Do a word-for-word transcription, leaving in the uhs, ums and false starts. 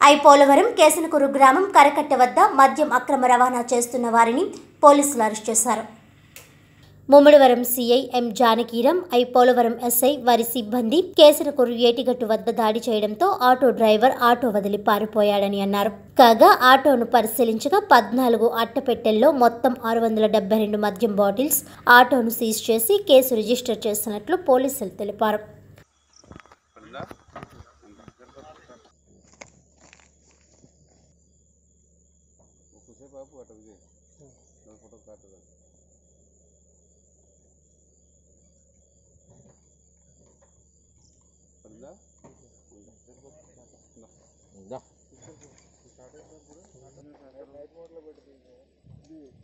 ఐపోలవరం కేసనకూరు గ్రామం కరకట్ట వద్ద మద్యం అక్రమ రవాణా చేస్తున్న వారిని పోలీసులు అరెస్ట్ చేశారు. Mummidivaram CI M Janakiram, Ipolavaram SI వారి సిబ్బంది కేసనకూరు ఏటిగట్టు వద్ద దాడి చేయడంతో ఆటో డ్రైవర్ ఆటో వదిలి పారిపోయాడని అన్నారు. కాగా ఆటోను పరిశీలించగా పద్నాలుగు అట్టపెట్టెల్లో మొత్తం ఆరు వందల డెబ్బై రెండు మద్యం బాటిల్స్ ఆటోను సీజ్ చేసి కేసు రిజిస్టర్ చేసినట్లు పోలీసులు తెలిపారు. దా